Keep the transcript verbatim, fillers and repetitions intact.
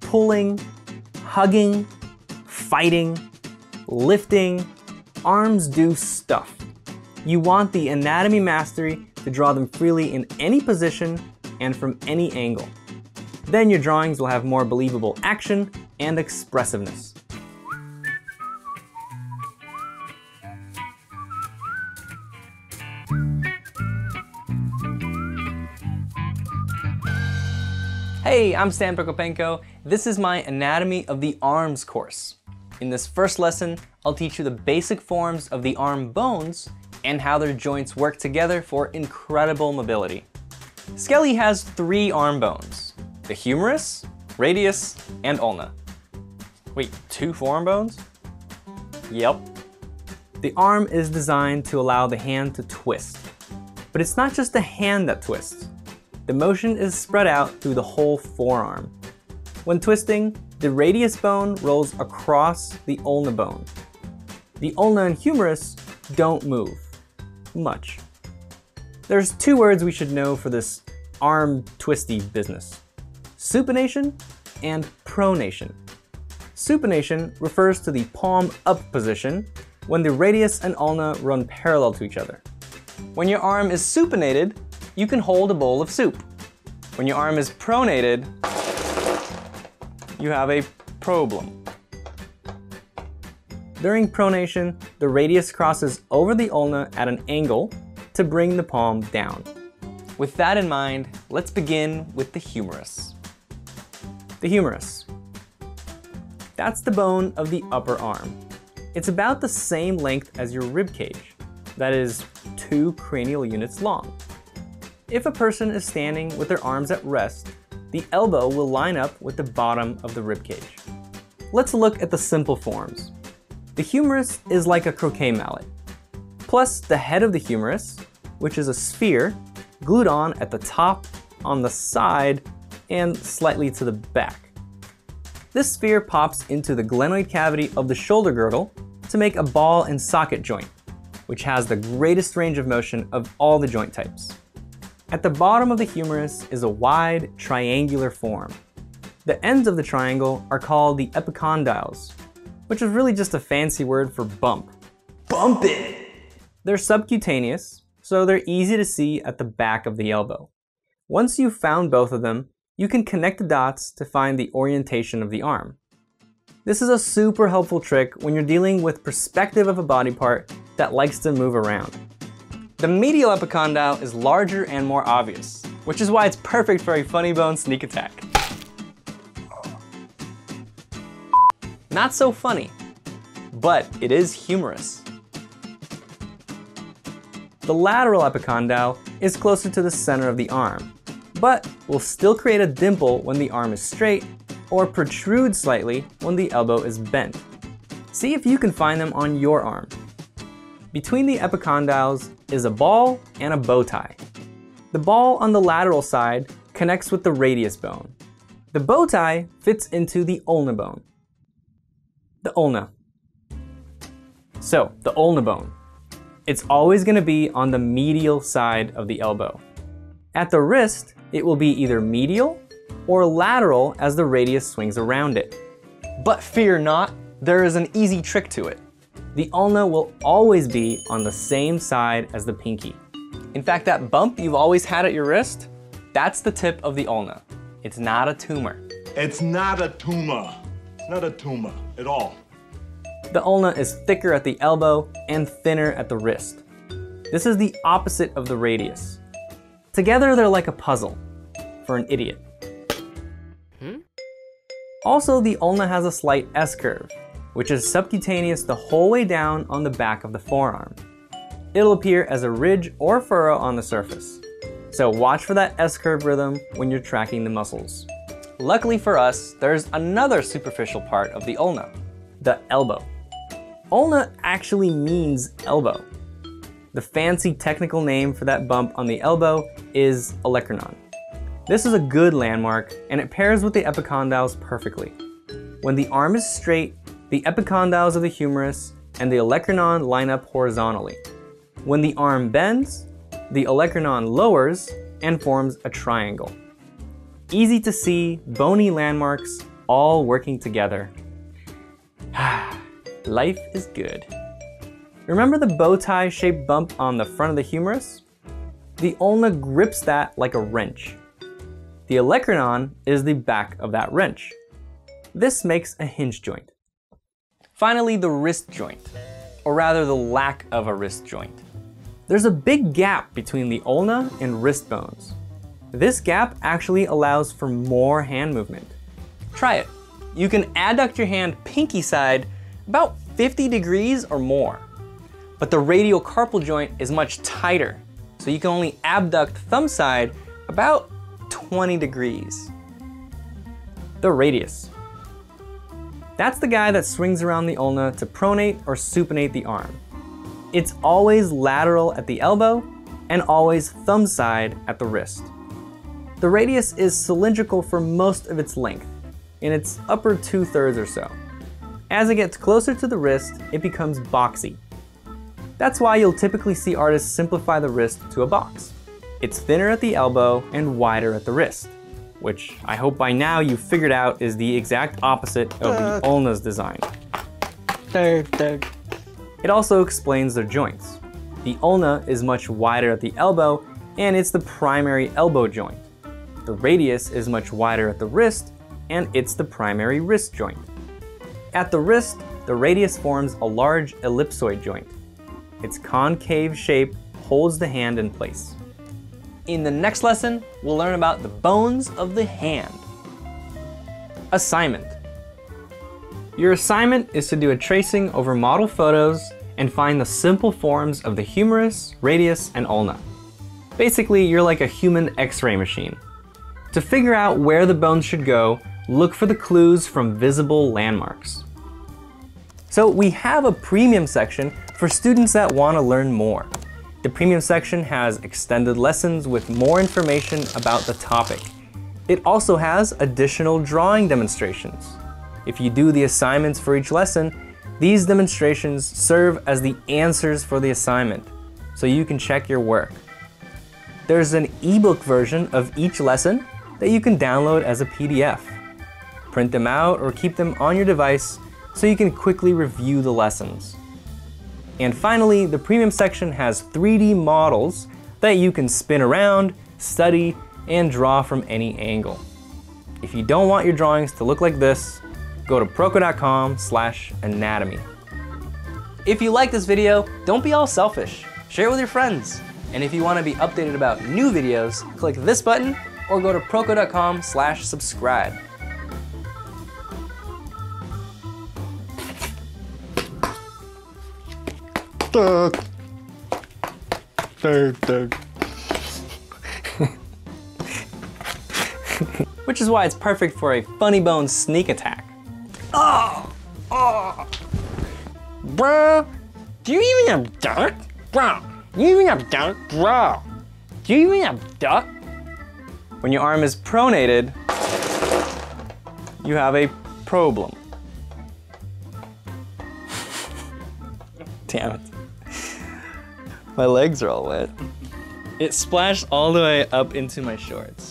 pulling, hugging, fighting, lifting, arms do stuff. You want the anatomy mastery to draw them freely in any position and from any angle. Then your drawings will have more believable action and expressiveness. Hey, I'm Stan Prokopenko. This is my Anatomy of the Arms course. In this first lesson, I'll teach you the basic forms of the arm bones and how their joints work together for incredible mobility. Skelly has three arm bones: the humerus, radius, and ulna. Wait, two forearm bones? Yep. The arm is designed to allow the hand to twist. But it's not just the hand that twists. The motion is spread out through the whole forearm. When twisting, the radius bone rolls across the ulna bone. The ulna and humerus don't move much. There's two words we should know for this arm twisty business: supination and pronation. Supination refers to the palm up position when the radius and ulna run parallel to each other. When your arm is supinated, you can hold a bowl of soup. When your arm is pronated, you have a problem. During pronation, the radius crosses over the ulna at an angle to bring the palm down. With that in mind, let's begin with the humerus. The humerus. That's the bone of the upper arm. It's about the same length as your rib cage. That is, two cranial units long. If a person is standing with their arms at rest, the elbow will line up with the bottom of the rib cage. Let's look at the simple forms. The humerus is like a croquet mallet, plus the head of the humerus, which is a sphere, glued on at the top, on the side, and slightly to the back. This sphere pops into the glenoid cavity of the shoulder girdle to make a ball and socket joint, which has the greatest range of motion of all the joint types. At the bottom of the humerus is a wide, triangular form. The ends of the triangle are called the epicondyles, which is really just a fancy word for bump. Bump it! They're subcutaneous, so they're easy to see at the back of the elbow. Once you've found both of them, you can connect the dots to find the orientation of the arm. This is a super helpful trick when you're dealing with perspective of a body part that likes to move around. The medial epicondyle is larger and more obvious, which is why it's perfect for a funny bone sneak attack. Not so funny, but it is humorous. The lateral epicondyle is closer to the center of the arm, but will still create a dimple when the arm is straight or protrude slightly when the elbow is bent. See if you can find them on your arm. Between the epicondyles is a ball and a bow tie. The ball on the lateral side connects with the radius bone. The bow tie fits into the ulna bone. The ulna. So, the ulna bone. It's always going to be on the medial side of the elbow. At the wrist, it will be either medial or lateral as the radius swings around it. But fear not, there is an easy trick to it. The ulna will always be on the same side as the pinky. In fact, that bump you've always had at your wrist, that's the tip of the ulna. It's not a tumor. It's not a tumor. It's not a tumor at all. The ulna is thicker at the elbow and thinner at the wrist. This is the opposite of the radius. Together, they're like a puzzle for an idiot. Hmm? Also, the ulna has a slight S-curve, which is subcutaneous the whole way down on the back of the forearm. It'll appear as a ridge or furrow on the surface. So watch for that S-curve rhythm when you're tracking the muscles. Luckily for us, there's another superficial part of the ulna, the elbow. Ulna actually means elbow. The fancy technical name for that bump on the elbow is olecranon. This is a good landmark, and it pairs with the epicondyles perfectly. When the arm is straight, the epicondyles of the humerus and the olecranon line up horizontally. When the arm bends, the olecranon lowers and forms a triangle. Easy to see, bony landmarks all working together. Life is good. Remember the bow tie shaped bump on the front of the humerus? The ulna grips that like a wrench. The olecranon is the back of that wrench. This makes a hinge joint. Finally, the wrist joint, or rather the lack of a wrist joint. There's a big gap between the ulna and wrist bones. This gap actually allows for more hand movement. Try it. You can adduct your hand pinky side about fifty degrees or more. But the radial carpal joint is much tighter, so you can only abduct thumb side about twenty degrees. The radius. That's the guy that swings around the ulna to pronate or supinate the arm. It's always lateral at the elbow and always thumb side at the wrist. The radius is cylindrical for most of its length, in its upper two-thirds or so. As it gets closer to the wrist, it becomes boxy. That's why you'll typically see artists simplify the wrist to a box. It's thinner at the elbow and wider at the wrist, which I hope by now you've figured out is the exact opposite of the ulna's design. It also explains their joints. The ulna is much wider at the elbow, and it's the primary elbow joint. The radius is much wider at the wrist, and it's the primary wrist joint. At the wrist, the radius forms a large ellipsoid joint. Its concave shape holds the hand in place. In the next lesson, we'll learn about the bones of the hand. Assignment. Your assignment is to do a tracing over model photos and find the simple forms of the humerus, radius, and ulna. Basically, you're like a human X-ray machine. To figure out where the bones should go, look for the clues from visible landmarks. So we have a premium section for students that want to learn more. The premium section has extended lessons with more information about the topic. It also has additional drawing demonstrations. If you do the assignments for each lesson, these demonstrations serve as the answers for the assignment, so you can check your work. There's an ebook version of each lesson that you can download as a P D F. Print them out or keep them on your device so you can quickly review the lessons. And finally, the premium section has three D models that you can spin around, study, and draw from any angle. If you don't want your drawings to look like this, go to proko dot com slash anatomy. If you like this video, don't be all selfish. Share it with your friends. And if you want to be updated about new videos, click this button or go to proko dot com slash subscribe. Doug. Doug, Doug. Which is why it's perfect for a funny bone sneak attack. Oh! Oh! Bro, do you even have duck? Bro, do you even have duck? Bro, do you even have duck? When your arm is pronated, you have a problem. Damn it. My legs are all wet. It splashed all the way up into my shorts.